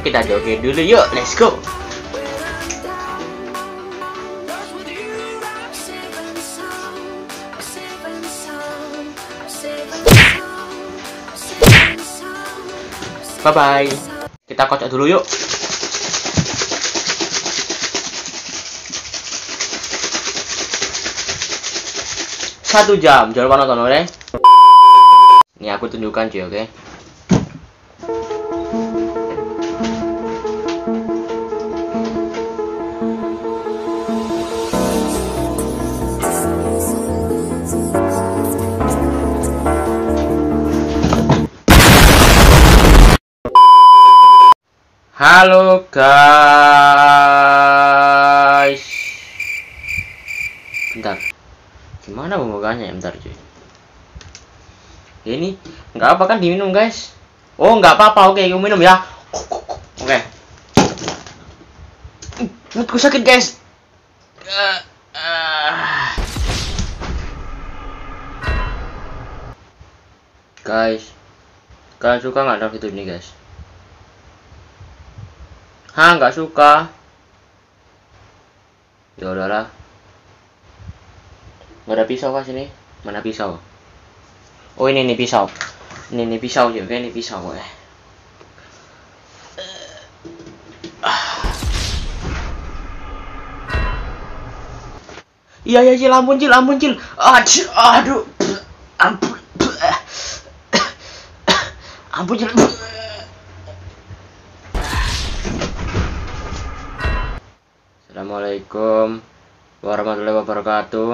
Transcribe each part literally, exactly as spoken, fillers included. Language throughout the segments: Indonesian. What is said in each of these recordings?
kita joget dulu yuk, let's go. Bye bye. Kita kocok dulu yuk. Satu jam, jangan lupa nonton, oke? Ini aku tunjukkan cuy, oke? Halo guys. Bentar. Gimana pembukanya ya, bentar cuy. Ini nggak apa kan diminum guys. Oh nggak apa-apa, oke aku minum ya. Oke. Perutku sakit guys. Uh, uh. Guys, kalian suka nggak ada video ini guys? Hah, nggak suka? Ya udahlah. Nggak ada pisau kan sini? Mana pisau? Oh ini nih pisau. Ini nih pisau juga, ini pisau ya. Iya ya Cil, ampun Cil, ampun Cil. Aduh, aduh. Ampun. Ampun Cil. Assalamualaikum warahmatullahi wabarakatuh.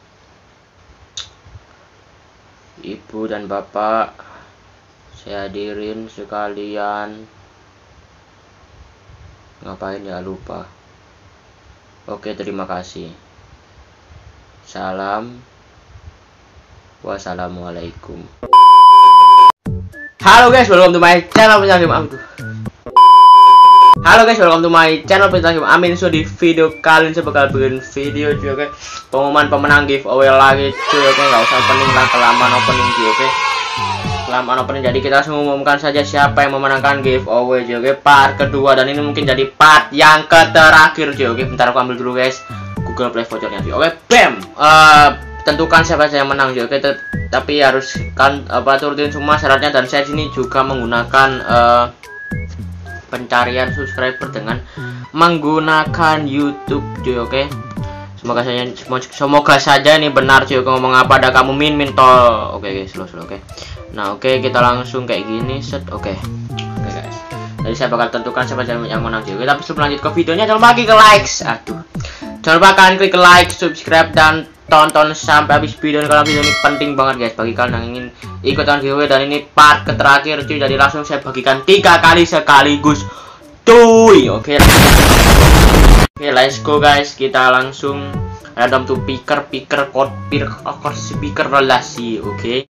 Ibu dan bapak, saya hadirin sekalian. Ngapain ya, lupa. Oke, terima kasih. Salam. Wassalamualaikum. Halo guys, welcome to my channel. Halo guys, welcome to my channel. Amin. So di video kali ini saya bakal bikin video juga pengumuman pemenang giveaway lagi cuy. Oke, nggak usah opening lah, kelamaan opening cuy. Oke, kelamaan opening. Jadi kita langsung umumkan saja siapa yang memenangkan giveaway cuy. Oke, part kedua dan ini mungkin jadi part yang terakhir cuy. Oke, bentar aku ambil dulu guys Google Play vouchernya cuy. Oke, bam. Uh, tentukan siapa yang menang cuy. Oke, tapi harus kan apa turutin semua syaratnya, dan saya sini juga menggunakan uh, pencarian subscriber dengan menggunakan YouTube cuy. Oke, semoga saja semoga saja ini benar cuy. Ngomong apa ada kamu min min tol. Oke guys, slow slow. Oke, nah oke kita langsung kayak gini set. Oke oke guys, jadi saya bakal tentukan siapa yang menang cuy. Tapi sebelum lanjut ke videonya, jangan lupa klik like. Aduh, jangan lupa kalian klik like, subscribe, dan tonton sampai habis video ini karena video ini penting banget guys bagi kalian yang ingin ikutan giveaway, dan ini part terakhir cuy. Jadi langsung saya bagikan tiga kali sekaligus cuy. Oke, oke let's go guys, kita langsung random to picker picker code picker speaker relasi. Oke,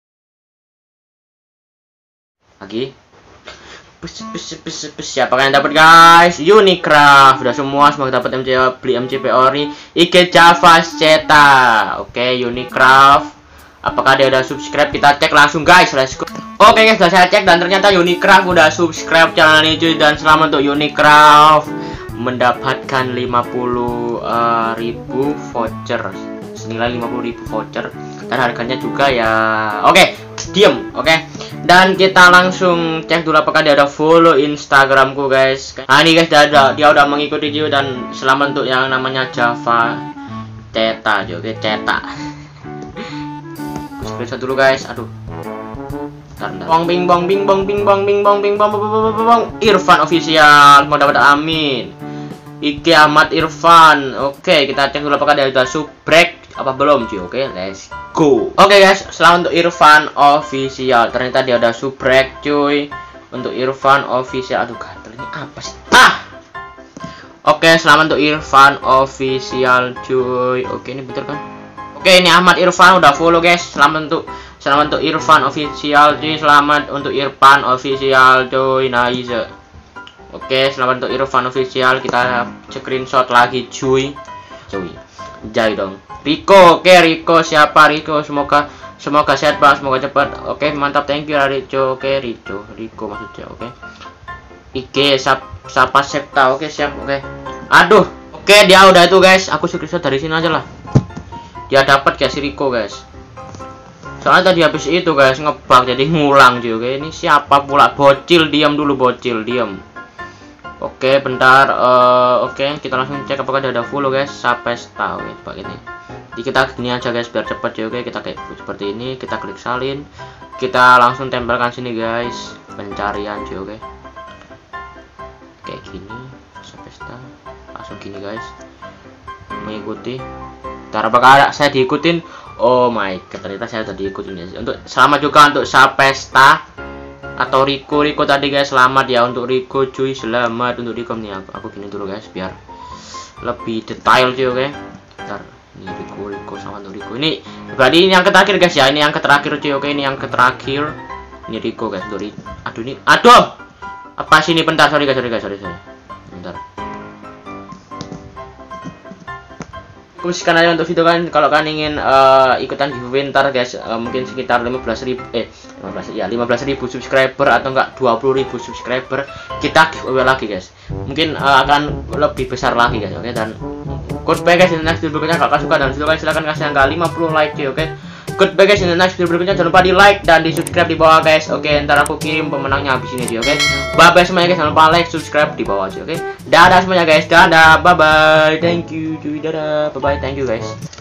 lagi Pes, pes, pes, pes. Siapa yang dapat guys? Unicraft. Udah semua, semoga dapat M C beli M C P ori Ike Java Ceta. Oke, Unicraft. Apakah dia udah subscribe? Kita cek langsung guys. Let's go. Oke guys, sudah saya cek dan ternyata Unicraft udah subscribe channel ini cuy. Dan selamat untuk Unicraft mendapatkan lima puluh ribu voucher, senilai lima puluh ribu voucher, dan harganya juga ya. Oke, diem. Oke, dan kita langsung cek dulu apakah dia ada follow Instagramku guys. Nah ini guys, dia ada, dia udah mengikuti juga, dan selamat untuk yang namanya Java Ceta juga. Ceta screenshot dulu guys. Aduh, bong bing bong bing bong bing bong bing bong bing bong bong bong Irfan official mau dapat amin. Ike Ahmad Irfan. Oke, kita cek dulu apakah dia udah subrek apa belum cuy. Oke, let's go. Oke guys, selamat untuk Irfan official. Ternyata dia udah subrek cuy. Untuk Irfan official. Aduh, gatel ini apa sih? Ah. Oke, selamat untuk Irfan official cuy. Oke, ini betul kan? Oke, ini Ahmad Irfan udah follow guys. Selamat untuk selamat untuk Irfan official cuy. Selamat untuk Irfan official cuy. Nice. Oke, selamat untuk Irfan official. Kita screenshot lagi cuy. Cuy. Jai dong. Riko, oke Riko, siapa Riko? Semoga semoga sehat bang, semoga cepat. Oke, mantap, thank you Riko. Oke, Riko, Riko maksudnya. Oke. I G sap, Sapa Septa. Oke, siap. Oke. Aduh. Oke, dia udah itu, guys. Aku screenshot dari sini aja lah. Dia dapat guys si Rico, guys. Soalnya tadi habis itu, guys, ngebug jadi ngulang juga. Oke, ini siapa pula? Bocil, diam dulu bocil, diam. Oke, bentar. Uh, Oke, kita langsung cek apakah ada full, guys. Sapesta. Oke, coba ini. Jadi kita gini aja, guys, biar cepet ya. Oke, kita kayak seperti ini. Kita klik salin. Kita langsung tempelkan sini, guys. Pencarian sih, oke. Kayak gini. Sapesta. Langsung gini, guys. Mengikuti. Ntar apakah saya diikutin? Oh my god, ternyata saya udah diikutin, guys. Untuk selamat juga untuk Sapesta atau Rico. Rico tadi, guys, selamat ya untuk Rico, cuy. Selamat untuk Rico nih. Aku, aku gini dulu, guys, biar lebih detail sih, oke. Ntar ini Rico, Rico sama untuk Rico. Ini berarti ini yang terakhir, guys ya. Ini yang terakhir, cuy. Oke, ini yang terakhir. Ini Rico, guys. Dari aduh ini. Aduh. Apa sih ini? Bentar, sorry guys, sorry guys, sorry, sorry. Bentar. Khususkan aja untuk video kan, kalau kalian ingin uh, ikutan giveaway ntar, guys, uh, mungkin sekitar lima belas ribu eh lima belas ya lima belas ribu subscriber atau enggak dua puluh ribu subscriber, kita giveaway lagi, guys. Mungkin uh, akan lebih besar lagi, guys. Oke, dan goodbye, guys. In the next video berikutnya, kalau kalian suka dan video, silahkan kasih angka lima puluh like, oke. Okay? Goodbye, guys. In the next video berikutnya, jangan lupa di like dan di subscribe di bawah, guys. Oke, okay, ntar aku kirim pemenangnya habis ini, oke. Okay? Bye bye semuanya, guys. Jangan lupa like, subscribe di bawah aja, oke. Okay? Dadah semuanya, guys. Dadah, bye bye. Thank you, cuy. Dadah, bye bye. Thank you, guys.